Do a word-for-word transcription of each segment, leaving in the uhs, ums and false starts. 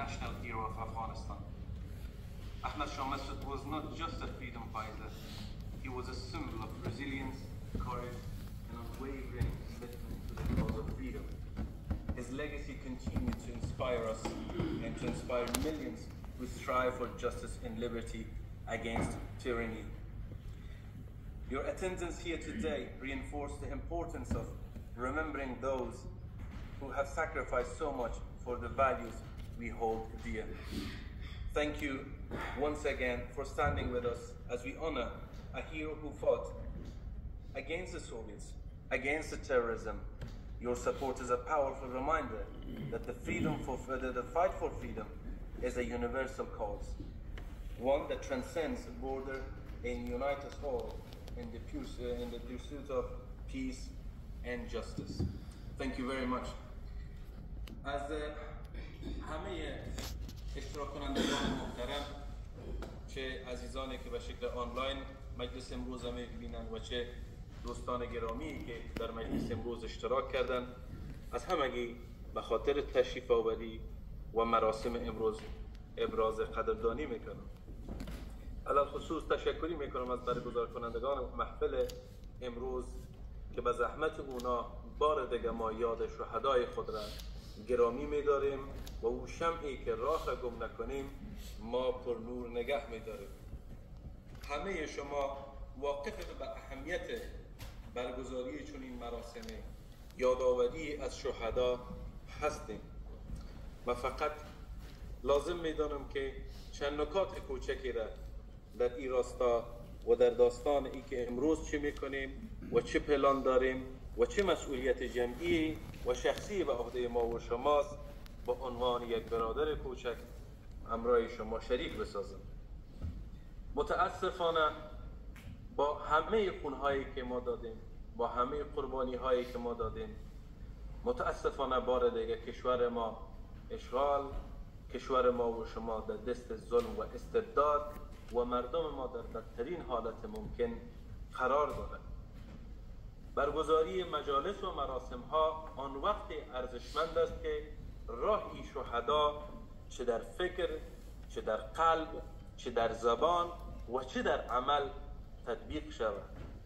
national hero of Afghanistan. Ahmad Shah Massoud was not just a freedom fighter, he was a symbol of resilience, courage, and unwavering commitment to the cause of freedom. His legacy continued to inspire us and to inspire millions who strive for justice and liberty against tyranny. Your attendance here today reinforced the importance of remembering those who have sacrificed so much for the values we hold dear. Thank you once again for standing with us as we honor a hero who fought against the Soviets, against the terrorism. Your support is a powerful reminder that the freedom for the fight for freedom is a universal cause, one that transcends border and unites us all in the pursuit, in the pursuit of peace and justice. Thank you very much. از همه اشتراک کنندگان محترم، چه عزیزانی که به شکل آنلاین مجلس امروز می‌بینند و چه دوستان گرامی که در مجلس امروز اشتراک کردند، از همگی به خاطر تشریف آوری و مراسم امروز ابراز قدردانی میکنم. علل خصوص تشکری میکنم از برگزار کنندگان محفل امروز که به زحمت اونا بار دیگه ما یاد شهدای خود را گرامی می‌داریم و او شمعی که راه را گم نکنیم ما پر نور نگه می‌داریم. همه شما واقف به اهمیت برگزاری چنین مراسم یادآوری از شهدا هستیم. من فقط لازم می‌دانم که چند نکات کوچکی را در این راستا و در داستان ای که امروز چه می‌کنیم و چه پلان داریم و چه مسئولیت جمعی و شخصی به عهده ما و شماست با عنوان یک برادر کوچک همراه شما شریک بسازم. متاسفانه با همه خونهایی که ما دادیم، با همه قربانی هایی که ما دادیم، متاسفانه بار دیگه کشور ما اشغال، کشور ما و شما در دست ظلم و استبداد و مردم ما در بدترین حالت ممکن قرار دارد. برگزاری مجالس و مراسم ها آن وقت ارزشمند است که راهی شهدا چه در فکر، چه در قلب، چه در زبان و چه در عمل تطبیق شود.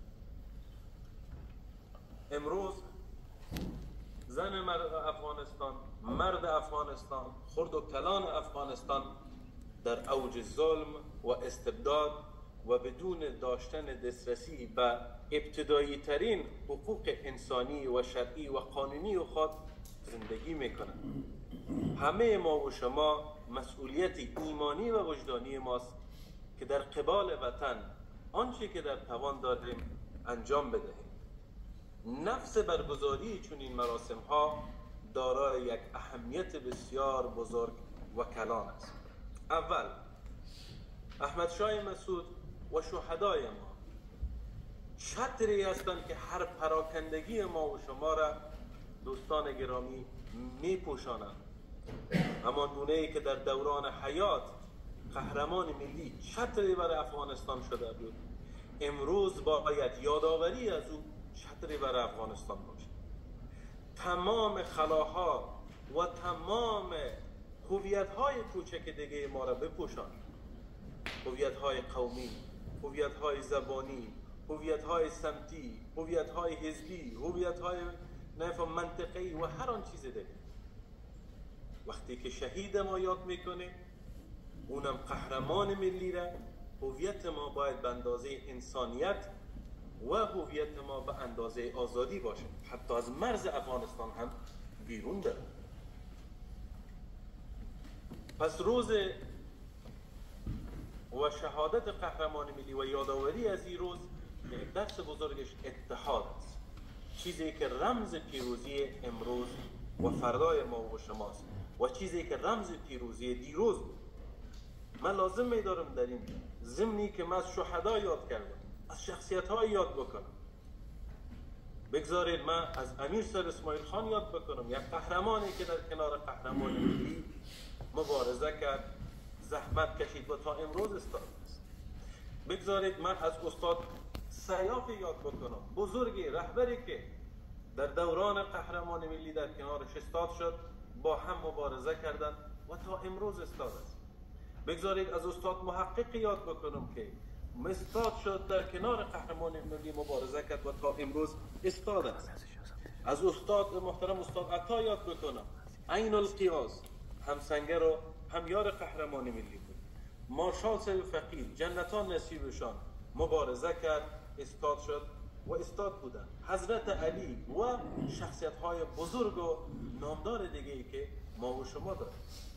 امروز زن مرد افغانستان، مرد افغانستان، خرد و کلان افغانستان در اوج ظلم و استبداد و بدون داشتن دسترسی به ابتدایی ترین حقوق انسانی و شرعی و قانونی خود زندگی میکنند. همه ما و شما مسئولیت ایمانی و وجدانی ماست که در قبال وطن آنچه که در توان داریم انجام بدهیم. نفس برگزاری چنین مراسم ها دارای یک اهمیت بسیار بزرگ و کلان است. اول، احمد شاه مسعود و شهدای ما چتری هستند که هر پراکندگی ما و شما را دوستان گرامی می پوشانند. همان گونه‌ای که در دوران حیات قهرمان ملی چتری بر افغانستان شده بود، امروز باید یادآوری از او چتری بر افغانستان باشد. تمام خلاها و تمام هویت‌های کوچک دیگه ما را بپوشان. هویت‌های قومی، هویت‌های زبانی، هویت‌های سمتی، هویت‌های حزبی، هویت‌های نفهم منطقی و هر آن چیز دیگه. وقتی که شهید ما یاد میکنه، اونم قهرمان ملی را، هویت ما باید به اندازه انسانیت و هویت ما به اندازه آزادی باشه، حتی از مرز افغانستان هم بیرون بره. پس روز و شهادت قهرمان ملی و یادآوری از این روز یک درس بزرگش اتحاد است، چیزی که رمز پیروزی امروز و فردای ما و شماست و چیزی که رمز پیروزی دیروز بود. من لازم می‌دارم در این ضمنی که من از شهدا یاد کردم، از شخصیت‌های یاد بکنم. بگذارید من از امیر سر اسماعیل خان یاد بکنم، یک قهرمانی که در کنار قهرمان ملی مبارزه کرد، زحمت کشید و تا امروز استاد است. بگذارید من از استاد سیاف یاد بکنم، بزرگی رهبری که در دوران قهرمان ملی در کنارش استاد شد، با هم مبارزه کردند و تا امروز استاد است. بگذارید از استاد محقق یاد بکنم که استاد شد در کنار قهرمان ملی مبارزه کرد و تا امروز استاد است. از استاد محترم استاد عطا یاد بکنم، عین القیاس، هم سنگر و هم یار قهرمان ملی بود. مارشال صاحب فقیر جنتان نصیبشان مبارزه کرد، استاد شد و استاد بودن. حضرت علی و شخصیت های بزرگ و نامدار دیگه ای که ما و شما داریم.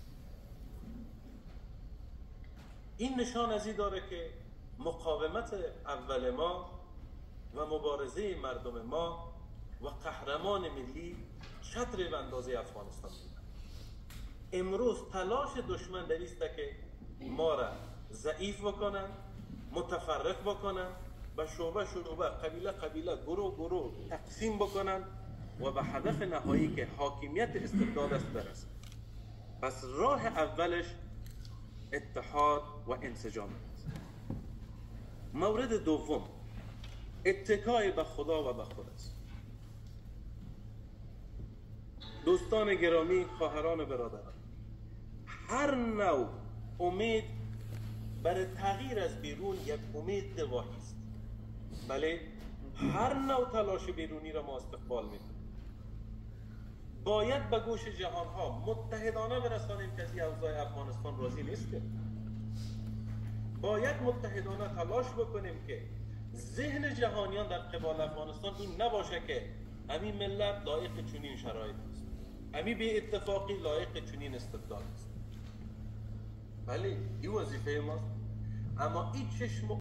این نشان از این داره که مقاومت اول ما و مبارزه مردم ما و قهرمان ملی چتر به اندازه افغانستان بود. امروز تلاش دشمن در است که ما را ضعیف بکنن، متفرق بکنن، به شعبه شعبه، قبیله قبیله، گروه گروه تقسیم بکنن و به هدف نهایی که حاکمیت استبداد است برسن. پس راه اولش اتحاد و انسجام است. مورد دوم اتکای به خدا و به خود است. دوستان گرامی، خواهران برادران، هر نوع امید برای تغییر از بیرون یک امید دواهی است. بله، هر نوع تلاش بیرونی را ما استقبال می‌کنیم. باید به گوش جهان ها متحدانه برسانیم که از این اوضاع افغانستان راضی نیستیم. باید متحدانه تلاش بکنیم که ذهن جهانیان در قبال افغانستان این نباشه که همین ملت لایق چنین شرایط است، همین بی اتفاقی لایق چنین استبداد است. بله، این وظیفه ماست. اما این چشم